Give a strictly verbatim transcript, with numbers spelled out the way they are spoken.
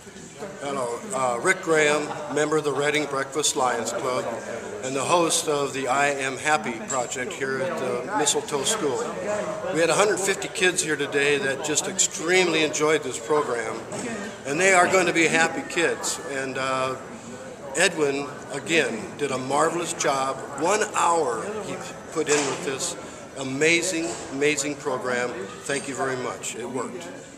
Hello, uh, Rick Graham, member of the Reading Breakfast Lions Club, and the host of the I Am Happy project here at the Mistletoe School. We had one hundred fifty kids here today that just extremely enjoyed this program, and they are going to be happy kids. And uh, Edwin, again, did a marvelous job. One hour he put in with this amazing, amazing program. Thank you very much. It worked.